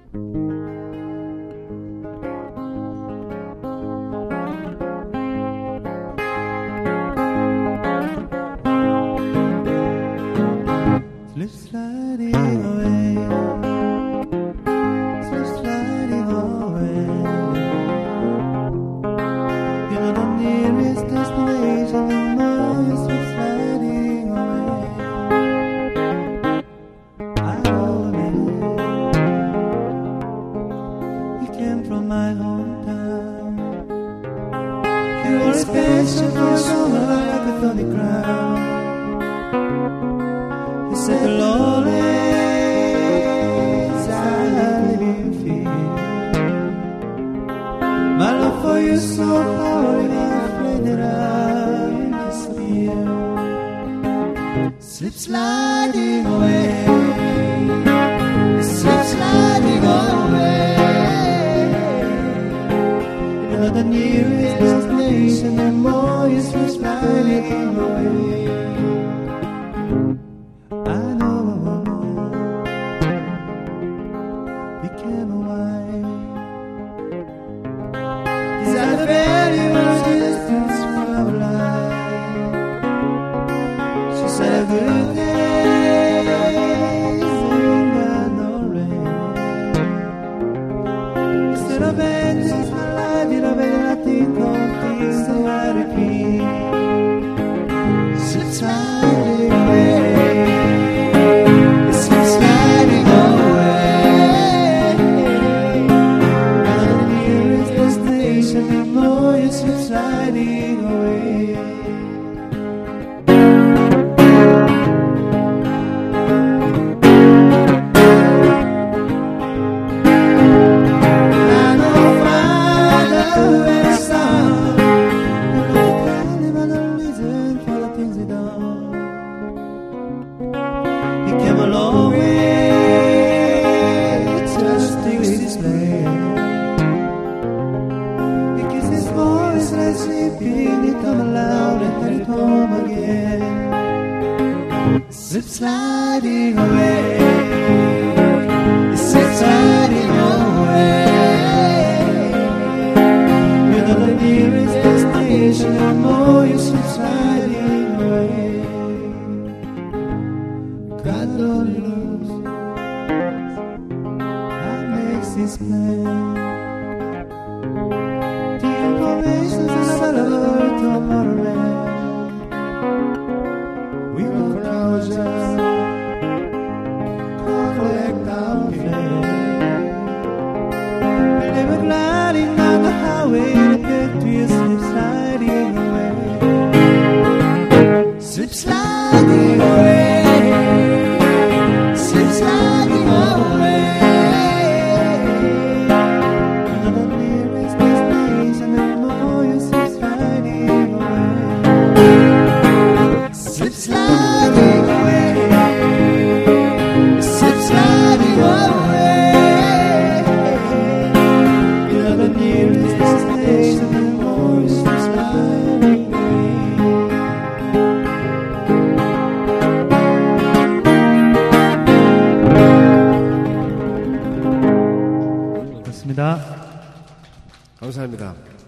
Slip sliding away, slip sliding away. You know the nearest destination in mind, slip sliding away. I know it. You came from my hometown. You were special for summer like a thorny crown. Said the lonely silent you feel. My love for you so powerful, afraid that I will disappear. Slip sliding away, slip sliding away. You know the nearest destination and more, you slip sliding away. Became a wife. Is that the very resistance from our life? She said a good day ain't got no rain. Instead of vengeance, my life did I better not think of things that I repeat. Slip sliding away. Slip sliding away. I know Father and Son, but not the kind of other reason for the things he done. He came a long way, just things display. Sleeping, he come aloud and heard it home again. Slip sliding away, slip sliding away. You know the nearest destination and more, you slip sliding away. God only knows how makes his plan. We will closure, collect our fame. They were gliding down the highway to get to you, slip sliding away. Slip sliding away, slip sliding away. Another nearest destination and more, you slip sliding away. Slip sliding away, slip sliding away. You're the nearest destination and more, you slip sliding away. 그렇습니다. 감사합니다.